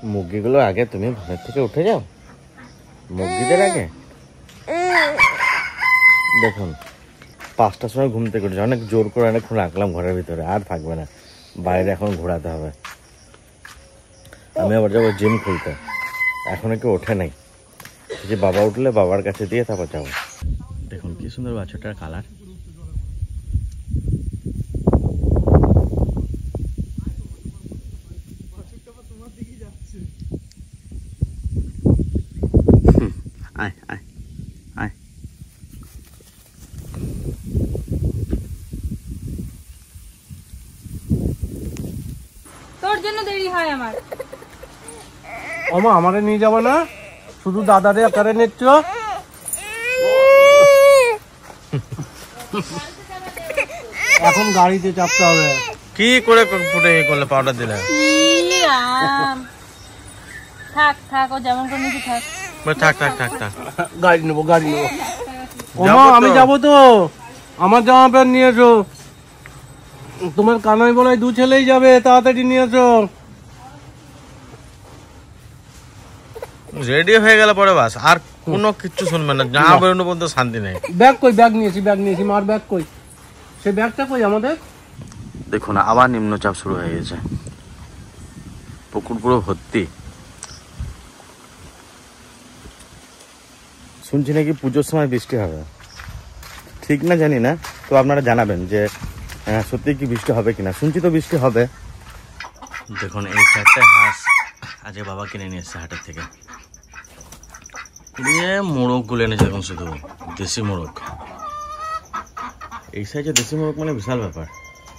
মুরগিগুলো আগে তুমি ঘরের থেকে উঠে যাও, মুরগিদের আগে। দেখুন 5টার সময় ঘুম থেকে উঠেছে, অনেক জোর করে অনেকক্ষণ রাখলাম ঘরের ভিতরে, আর থাকবে না, বাইরে এখন ঘোরাতে হবে। আমি আবার যাবো জিম খুলতে, এখনো কেউ ওঠে নাই, যে বাবা উঠলে বাবার কাছে দিয়ে তারপর যাবো। দেখুন কি সুন্দর বাছুরটার কালার। আয় আয় আয়। তোর জন্য দেরি হয় আমার। ওমা আমারে নিয়ে যাবো না, শুধু দাদারে আকারে নিচ্ছ। এখন গাড়িতে চাপতে হবে। কি করে ফুটে করলে পাউডার দিলে? থাক থাক, ও যেমন করে নিচে থাক। থাক থাক থাক থাক, গাড়ি নেবো গাড়ি নেবো। ওমা আমি যাবো তো, আমার জামা প্যান্ট নিয়ে এসো। তোমার কানাই বলাই 2 ছেলেই যাবে, তাড়াতাড়ি নিয়ে এসো। রেডি হয়ে গেলে পরে বাস, আর কোনো কিচ্ছু শুনবে না, জামা বেরোনো পর্যন্ত শান্তি নেই। ব্যাগ কই? ব্যাগ নিয়েছি মার ব্যাগ কই? সে ব্যাগটা কই আমাদের? দেখুন আবার নিম্নচাপ শুরু হয়ে গেছে, পুকুর পুরো ভর্তি। শুনছি নাকি পুজোর সময় বৃষ্টি হবে, ঠিক না জানি না, তো আপনারা জানাবেন যে সত্যি কি বৃষ্টি হবে কিনা। শুনছি তো বৃষ্টি হবে। দেখুন এই 4টে হাঁস আজকে বাবা কিনে নিয়ে এসছে হাটের থেকে, দিয়ে মোরগ গুলো এনেছে। দেখুন শুধু দেশি মোরগ, এই সাইজে দেশি মোরগ মানে বিশাল ব্যাপার।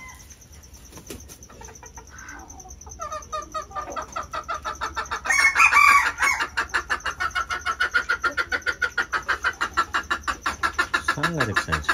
সাংঘাতিক সাইজ,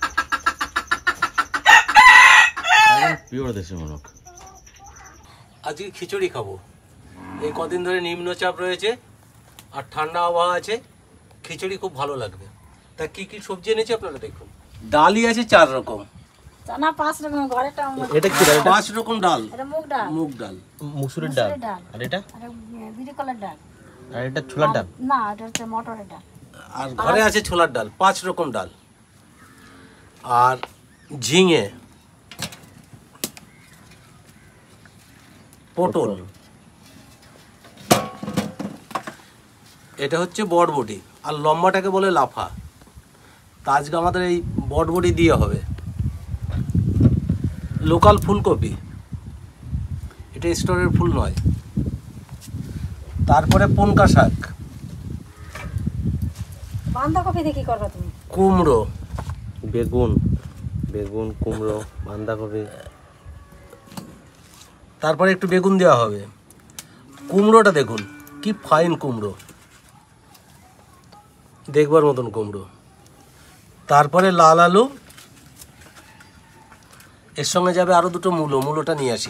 পিওর দেশি মোরগ। আজকে খিচুড়ি খাবো। এই কদিন ধরে নিম্নচাপ রয়েছে আর ঠান্ডা আবহাওয়া আছে, খিচুড়ি খুব ভালো লাগবে। তা কি কি সবজি এনেছি আপনারা দেখুন। ডালই আছে 4 রকম, চানা 5 রকম, ঘরেটা এটা কি ডাল? 5 রকম ডাল। এটা মুগ ডাল, মুসুরির ডাল, আর এটা বিড়ি কলার ডাল, আর এটা ছোলার ডাল। না এটা হচ্ছে মটরের ডাল। আর ঘরে আছে ছোলার ডাল, 5 রকম ডাল। আর ঝিঙে, পটল, এটা হচ্ছে বটবটি, আর লম্বাটাকে বলে লাফা। তা আজকে আমাদের এই বটবটি দিয়ে হবে। লোকাল ফুলকপি, এটা স্টোরের ফুল নয়। তারপরে পুনকা শাক, বাঁধাকপি দিয়ে কি করবে তুমি? কুমড়ো, বেগুন, কুমড়ো, বাঁধাকপি, তারপরে একটু বেগুন দেওয়া হবে। কুমড়োটা দেখুন কি ফাইন কুমড়ো, দেখবার মতন কুমড়ো। তারপরে লাল আলু, এর সঙ্গে যাবে আরো 2টো মূলোটা নিয়ে আসি।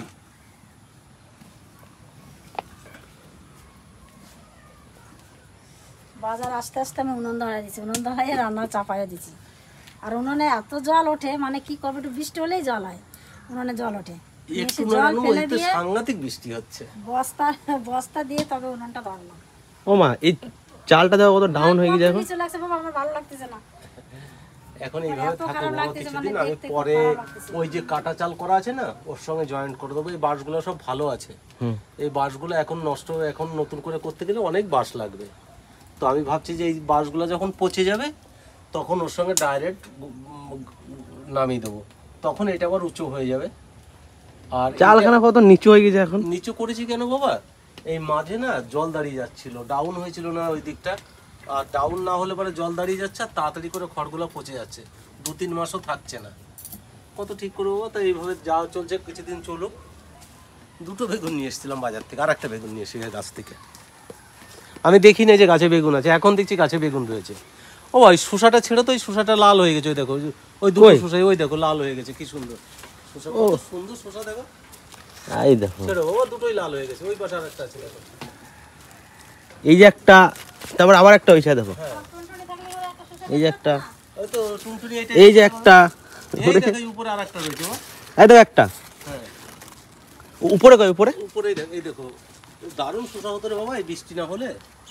বাজার আস্তে আস্তে আমি উনুন ধরাই দিচ্ছি, উনুন ধরাই রান্না চাপাইয়া দিচ্ছি। আর উনুনে এত জল ওঠে, মানে কি করবে, একটু বৃষ্টি হলেই জল হয়, উনুনে জল ওঠে। জল ফেলে দিয়ে সাংঘাতিক বৃষ্টি হচ্ছে, বস্তা দিয়ে তবে উনুনটা ধরলাম। ও মা এই চালটা দেখো কত ডাউন হয়ে গেছে এখন। কিছু লাগছে বাবা, আমার ভালো লাগতেছে না এখন এইভাবে থাকবো কিছুদিন। আমি পরে ওই যে কাটা চাল করা আছে না, ওর সঙ্গে জয়েন্ট করে দেবো। এই বাঁশগুলো সব ভালো আছে, এই বাঁশগুলো এখন নষ্ট, এখন নতুন করে করতে গেলে অনেক বাঁশ লাগবে। তো আমি ভাবছি যে এই বাঁশগুলো যখন পচে যাবে তখন ওর সঙ্গে ডাইরেক্ট নামিয়ে দেবো, তখন এটা আবার উঁচু হয়ে যাবে। আর চালখানা কত নিচু হয়ে গেছে এখন। নিচু করেছি কেন বাবা, এই মাঝে না জল দাঁড়িয়ে যাচ্ছিল, ডাউন হয়েছিল না ওই দিকটা, আর ডাউন না হলে পরে জল দাঁড়িয়ে যাচ্ছে, আর তাড়াতাড়ি করে খড়গুলো পচে যাচ্ছে, 2-3 মাসও থাকছে না। কত ঠিক করবো? তো এইভাবে যা চলছে কিছুদিন চলুক। 2টো বেগুন নিয়ে এসেছিলাম বাজার থেকে, আর একটা বেগুন নিয়ে এসে গাছ থেকে। আমি দেখি না যে গাছে বেগুন আছে, এখন দেখছি গাছে বেগুন রয়েছে। ও ভাই শসাটা ছেড়ে তো, ওই শসাটা লাল হয়ে গেছে, ওই দেখো ওই 2টো শসা, ওই দেখো লাল হয়ে গেছে, কি সুন্দর শসা, কত সুন্দর শসা দেখো। এই দেখো ছেড়ে বাবা, 2টোই লাল হয়ে গেছে। ওই পাশে আর একটা আছে দেখো, এই যে একটা, তারপর আবার একটা হইছে দেখো, এই যে একটা, ওই তো টুনটুনি, এই যে একটা, এই দেখো উপরে আরেকটা রয়েছে। এই দেখো একটা, হ্যাঁ উপরে কই? উপরে উপরে এই দেখো, দারুণ শসা হতো রে বাবা এই বৃষ্টি না হলে।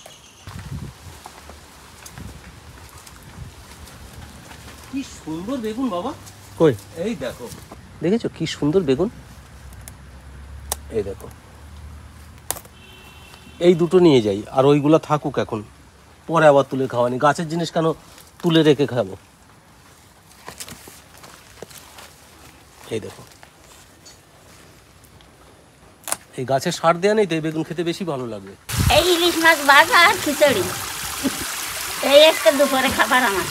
কি সুন্দর বেগুন বাবা। কই এই দেখো, দেখেছো কি সুন্দর বেগুন। এই দেখো, এই দুটো নিয়ে যাই, আর ওইগুলা থাকুক এখন, পরে আবার তুলে খাওয়ানি। গাছের জিনিস কেন তুলে রেখে খাবো। এই দেখো, এই গাছের সার দেওয়া নেই তো এই বেগুন খেতে বেশি ভালো লাগবে। এই ইলিশ মাছ ভাজা আর খিচুড়ি, এই একটা দুপুরে খাবার আমার।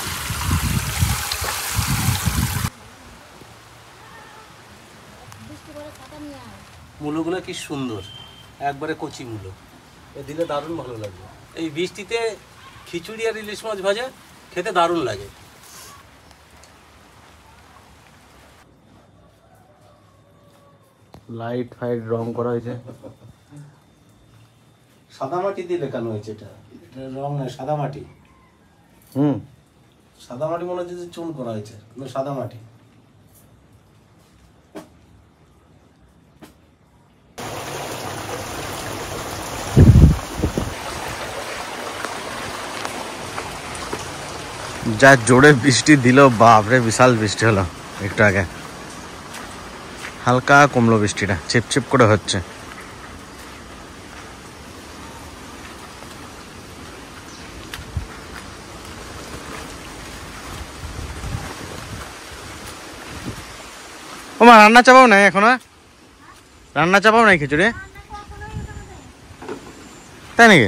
মূলগুলো কি সুন্দর, একবারে কচি মূলো, এ দিলে দারুণ ভালো লাগবে। এই বৃষ্টিতে খিচুড়ি আর ইলিশ মাছ ভাজা খেতে দারুণ লাগে। লাইট ফাইট রং করা হয়েছে। সাদা মাটি দিয়ে লেখানো হয়েছে, এটা রং নয়, সাদা মাটি। সাদা মাটি মনে হচ্ছে যে চুন করা হয়েছে, কিন্তু সাদা মাটি। যা জোরে বৃষ্টি দিল, বাপরে বিশাল বৃষ্টি হলো একটু আগে। হালকা কমলো বৃষ্টিটা, চিপচিপ করে হচ্ছে। ওমা রান্না চাপাও নাই এখনো? রান্না চাপাও নাই খিচুড়ি? তাই নাকি?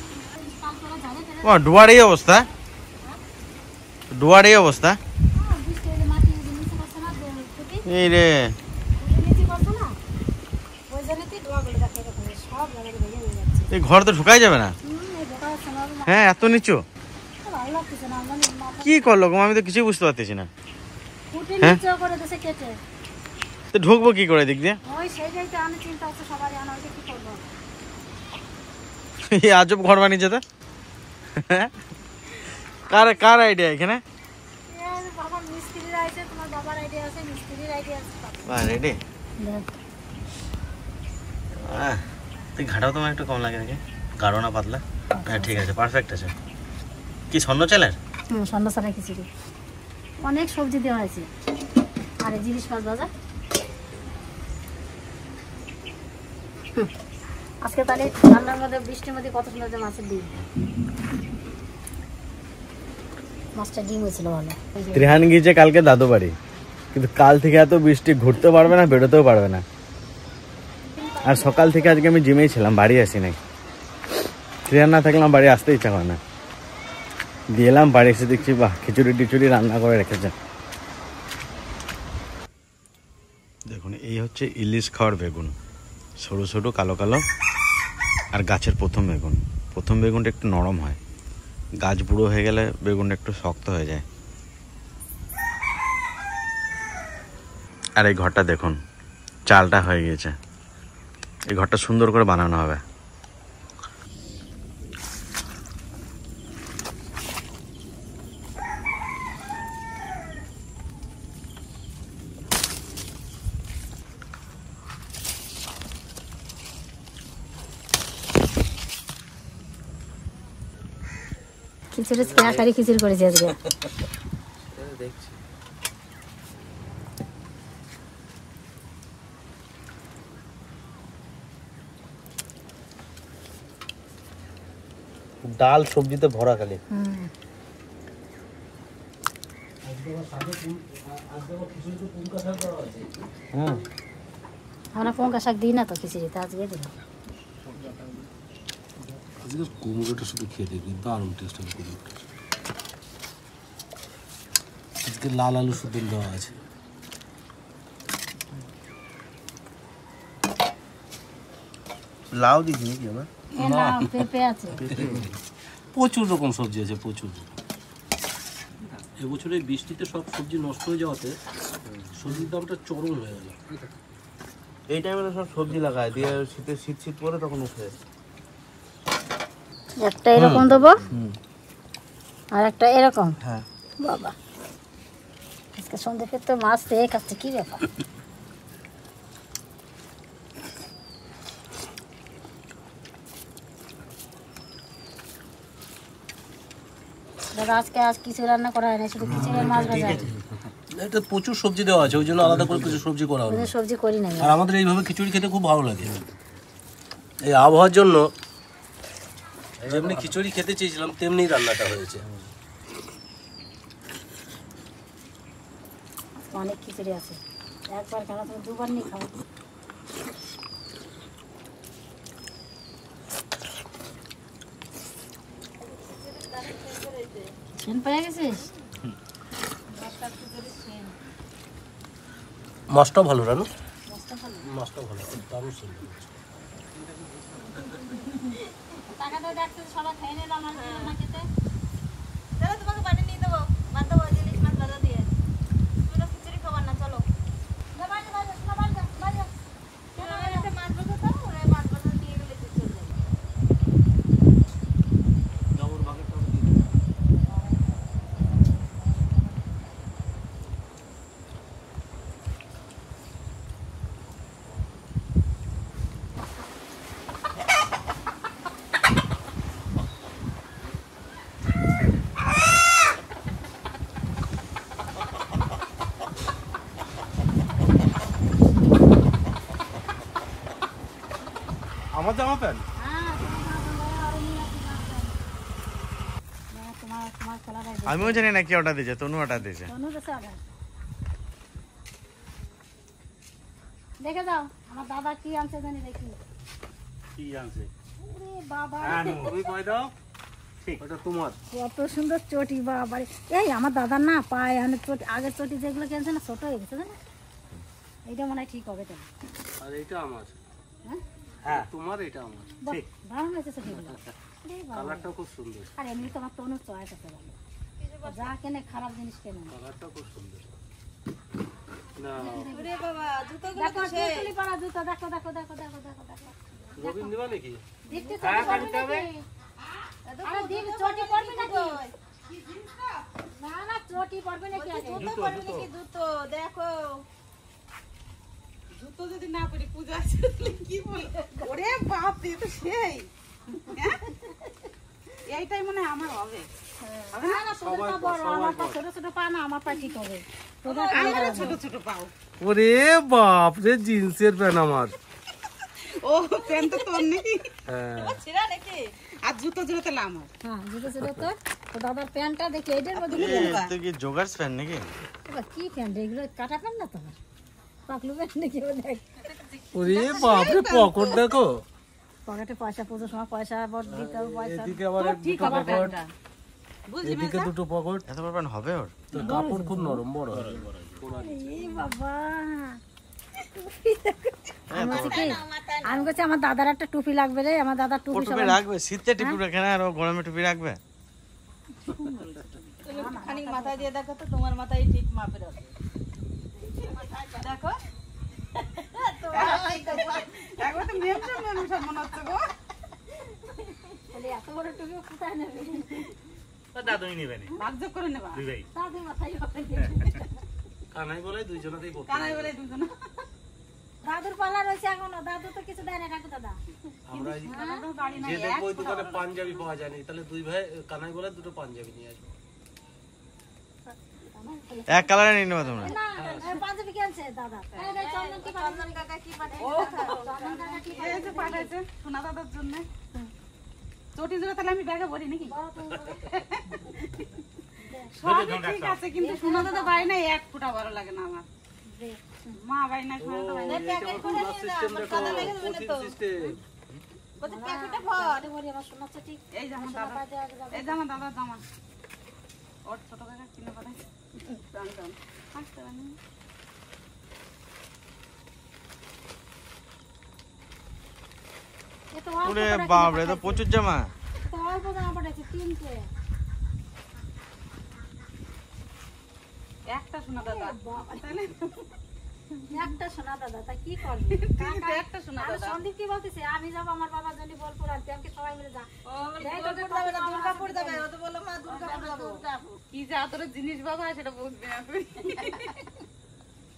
ও ডুয়ার এই অবস্থা, ডুয়ার এই অবস্থা। এই রে, এই ঘর তো ঢুকাই যাবে না। হ্যাঁ এত নিচু কি করলো গো, আমি তো কিছুই বুঝতে পারতেছি না। হ্যাঁ তো ঢুকবো কি করে দিক দিয়ে? এই আজব ঘর বানিয়েছে তো। কার কার আইডিয়া এখানে? রেডি তুই ঘাটাও তোমার একটু কম লাগে নাকি? গাঢ় না পাতলা? হ্যাঁ ঠিক আছে, পারফেক্ট আছে। কি স্বর্ণ চালের? স্বর্ণ চালের খিচুড়ি, অনেক সবজি দেওয়া হয়েছে, আর এই জিনিস মাছ ভাজা। আজকে তাহলে ঠান্ডার মধ্যে বৃষ্টির মধ্যে কত সুন্দর যে মাছের ডিম, মাছটা ডিম হয়েছিল ভালো। ত্রিহান গিয়েছে কালকে দাদু বাড়ি, কিন্তু কাল থেকে এত বৃষ্টি, ঘুরতেও পারবে না, বেরোতেও পারবে না। আর সকাল থেকে আজকে আমি জিমেই ছিলাম, বাড়ি আসি নাই। ত্রিহান না থাকলাম বাড়ি আসতে ইচ্ছা করে না। দিয়েলাম বাড়ি এসে দেখছি বাহ, খিচুড়ি টিচুড়ি রান্না করে রেখেছে। দেখুন এই হচ্ছে ইলিশ খাওয়ার বেগুন, সরু সরু কালো কালো, আর গাছের প্রথম বেগুন। প্রথম বেগুনটা একটু নরম হয়, গাছ বুড়ো হয়ে গেলে বেগুনটা একটু শক্ত হয়ে যায়। আর এই ঘরটা দেখুন, চালটা হয়ে গিয়েছে। এই ঘরটা সুন্দর করে বানানো হবে। খিচুড়ি কেনাকারি খিচুড়ি করেছি আজকে। দেখছি ডাল সবজিতে ভরা খালি। আমরা পঙ্কা শাক দিই না তো খিচুড়িতে, আজকে দিলাম। আজকে কুমড়োটা শুধু খেয়ে দেখবি, দারুণ টেস্ট হবে কুমড়োটা। আজকে লাল আলু শুদ্ধ দেওয়া আছে। লাউ দিস নাকি আমার? না, পেঁপে আছে, প্রচুর রকম সবজি আছে, প্রচুর। এবছর এই বৃষ্টিতে সব সবজি নষ্ট হয়ে যাওয়াতে সবজির দামটা চরম হয়ে গেল। এই টাইমে তো সব সবজি লাগায় দিয়ে, শীতে শীত শীত পরে তখন উঠে। একটা এরকম দেবো আর একটা এরকম। হ্যাঁ বাবা আজকে সন্ধ্যে ফের তো মাছ পেয়ে খাচ্ছে, কি ব্যাপার? দাদা আজ কিছু রান্না করা হয় না, শুধু খিচুড়ি আর মাছ ভাজা। এটা প্রচুর সবজি দেওয়া আছে, ওই জন্য আলাদা করে কিছু সবজি করা হলো। ওদের সবজি করি না। আর আমাদের এইভাবে খিচুড়ি খেতে খুব ভালো লাগে। এই আবহাওয়ার জন্য যেমনি খিচুড়ি খেতে চেয়েছিলাম তেমনি রান্নাটা হয়েছে। অনেক খিচুড়ি আছে, একবার কেন তুমি দুবার নিয়ে খাও। সেন পেয়ে গেছিস? মাছটা ভালো রানু, মাছটা ভালো, দারুণ সুন্দর। টাকাটা দেখতে সবাই খেয়ে নিলাম আর না খেতে। চলো তোমাকে বাড়ি নিয়ে দেবো, ভাত দেবো, ইলিশ মাছ ভাজা দিয়ে। তুমি তো খিচুড়ি খাবার না, চলো। একটা মাছ ভাজা দাও, ওরা মাছ ভাজা নিয়ে গেলে তো চলে যাবে। আমার জামা প্যান্ট তোমার খেলাটা আমিও জানি না কি অর্ডার দিয়েছে, তনু অর্ডার দিয়েছে। দেখে যাও আমার দাদা কি আনছে জানি, দেখি। কি আনছে? ওরে বাবা, তুমি কই দাও, ওটা তোমার। কত সুন্দর চটি বাবা। এই আমার দাদার না পায়ে অনেক চটি, আগের চটি যেগুলো কিনছে না ছোট হয়ে গেছে জানো, এইটা মনে হয় ঠিক হবে তো। আর এটা আমার। হ্যাঁ হ্যাঁ তোমার, এটা আমার। বাহ, দারুণ হয়েছে চটিগুলো। আরে বাবা, কালারটা খুব সুন্দর, আর এমনি তোমার তনুর চয়েস আছে ভালো, যা কেনে খারাপ জিনিস কেনে না। কালারটা খুব সুন্দর। না ওরে বাবা, জুতোগুলো দেখো তো সেই। চুলি পাড়া জুতো, দেখো দেখো দেখো দেখো দেখো দেখো। রবিন দিবা নাকি? দেখতে চটি পরবি নাকি? আরে দিন চটি পরবি নাকি? না না চটি পরবি নাকি আগে? জুতো পরবি নাকি? জুতো দেখো। জুতো যদি না পরি পূজা আছে তাহলে কি বলবো? ওরে বাপ রে, তো সেই হ্যাঁ? এইটাই মনে হয় আমার হবে। না না তোদেরটা বড়, আমার পা ছোট ছোট পা না, আমার পা ঠিক হবে। তোদের আমারও ছোট ছোট পাও। ওরে বাপ রে, জিন্সের প্যান্ট আমার। ও প্যান্ট তো তোর নেই, হ্যাঁ ছিড়া নাকি? আর জুতো জুতো তাহলে আমার। হ্যাঁ জুতো ছিল তোর, তো দাদার প্যান্টটা দেখি এটার মধ্যে কি তো কি জোগাড়স ফ্যান নাকি? এবার কি প্যান্ট এগুলো, কাটা প্যান্ট না তোমার, পাকলু প্যান্ট নাকি? ও দেখ ওরে বাপ রে, পকেট দেখো। পকেটে পয়সা, পুজোর সময় পয়সা আবার দিতে হবে, পয়সা। এদিকে আবার ঠিক দুটো আমার পকেট, প্যান্টটা বুঝলি? এদিকে দুটো পকেট। এত বড় প্যান্ট হবে ওর? তো কাপড় খুব নরম, বড়। এই বাবা, আমি বলছি আমার দাদার একটা টুপি লাগবে রে, আমার দাদার টুপি টুপি রাখবে, শীতে টুপি রাখে না, আর ও গরমে টুপি রাখবে? তুমি খানিক মাথায় দিয়ে দেখো তো, তোমার মাথায় ঠিক মাপের হবে। দেখো একবার তো মেমসা মেমসা মনে হচ্ছে গো। তাহলে এত বড় টুপি কোথায় নেবে? দাদুই নিবে না, ভাগযোগ করে নেবা। দুই ভাই। দাদু মাথায় হবে। কানাই বলে দুইজনেতেই করতে কানাই হবে। বলে দুজন। দাদুর পাল্লা রয়েছে এখনো, দাদু তো কিছু দেয় না ঠাকুর দাদা। আমরা এই আমাদের বাড়ি নাই, যে এক দেখবো ওই দোকানে পাঞ্জাবি পাওয়া যায়নি, তাহলে দুই ভাই কানাই বলে দুটো পাঞ্জাবি নিয়ে আসবো। এক কালারে নিয়ে নেবো তোমরা? না পাঞ্জাবি কি আনছে দাদা? এই রে, চন্দন কি পাঠাচ্ছে? চন্দন কাকা কি পাঠায়? চন্দন কাকা কি এই যে পাঠাইছে সোনা দাদার জন্য। চটি জোড়া তাহলে আমি ব্যাগে ভরি নাকি? সবই ঠিক আছে, কিন্তু সোনা দাদা বাড়ি নাই, এক ফুটা ভালো লাগে না আমার। মা বাড়ি নাই, সোনা দাদা বাড়ি নাই। প্যাকেট করে নিয়ে যাও, আমার কাদা লেগে যাবে না তো। সিস্টেম বলছে প্যাকেটে ভর। দাদু বলি আমার শোনাচ্ছে ঠিক। এই যে আমার দাদা, এই যে আমার দাদার জামা। ওর ছোট কাকা কিনে পাঠাইছে। টান টান। আসতে পারি না। এ তো অল্প ওরে করে কিনে বাপ রে, তো পাঠাইছে। প্রচুর জামা। তো অল্প জামা পাঠাইছে, তিনটে। একটা সোনা দাদা। তাহলে একটা সোনা দাদা, তা কি করবে? তিনটে একটা সোনা আর দাদা। সন্দীপ কি বলতেছে, আমি যাবো আমার বাবার জন্য বোলপুর আনতে, আমাকে সবাই মিলে যা। ও বলে দুর্গাপুর যাবে না, দুর্গাপুর যাবে। ও তো বললো মা দুর্গাপুর যাবো। কি যে আদরের জিনিস বাবা সেটা বুঝবে না তুই।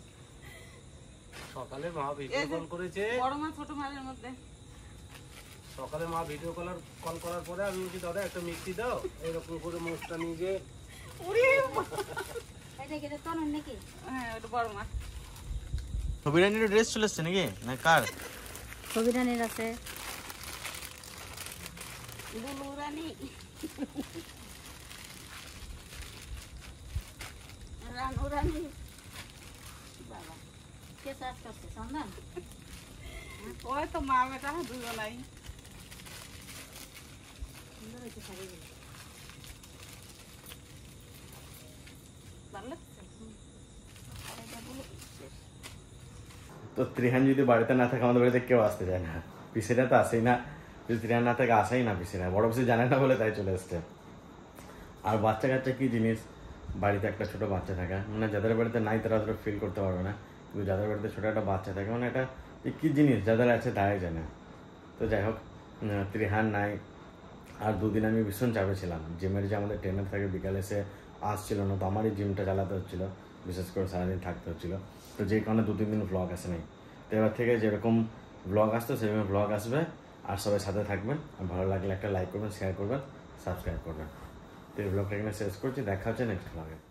সকালে মা ভিডিও কল করেছে, বড় মা ছোট মায়ের মধ্যে সকালে মা ভিডিও কল করার পরে আমি বলছি দাদা একটা মিষ্টি দাও, এরকম করে মুখটা নিয়ে যে ওরে এটা কি তনুর নাকি? হ্যাঁ ওটা বড় মাছ। ছবিরানির ড্রেস চলে এসছে নাকি না কার? কবিরানির আছে। বুলু রানী রানু রানী বাবা কে চাষ করছে? সন্ধান ওই তো মা বেটা দুজনাই। সুন্দর হয়েছে শাড়িগুলো। ভালো লাগছে। তো ত্রিহান যদি বাড়িতে না থাকে আমাদের বাড়িতে কেউ আসতে চায় না, পিসিরা তো আসেই না, যদি ত্রিহান না থাকে আসেই না পিসিরা, বড় পিসি জানে না বলে তাই চলে এসছে। আর বাচ্চা কাচ্চা কি জিনিস, বাড়িতে একটা ছোট বাচ্চা থাকা মানে যাদের বাড়িতে নাই তারা অতটা ফিল করতে পারবে না, কিন্তু যাদের বাড়িতে ছোট একটা বাচ্চা থাকে মানে এটা কি জিনিস যাদের আছে তারাই জানে। তো যাই হোক, ত্রিহান নাই, আর দুদিন আমি ভীষণ চাপে ছিলাম, জিমের যে আমাদের ট্রেনার থাকে বিকালে সে আসছিল না, তো আমারই জিমটা চালাতে হচ্ছিলো, বিশেষ করে সারাদিন থাকতে হচ্ছিলো, তো যে কারণে 2-3 দিন ব্লগ আসে নাই। তো এবার থেকে যেরকম ব্লগ আসতো সেরকম ব্লগ আসবে, আর সবাই সাথে থাকবেন, আর ভালো লাগলে একটা লাইক করবেন, শেয়ার করবেন, সাবস্ক্রাইব করবেন। তো এই ব্লগটা এখানে শেষ করছি, দেখা হচ্ছে নেক্সট ব্লগে।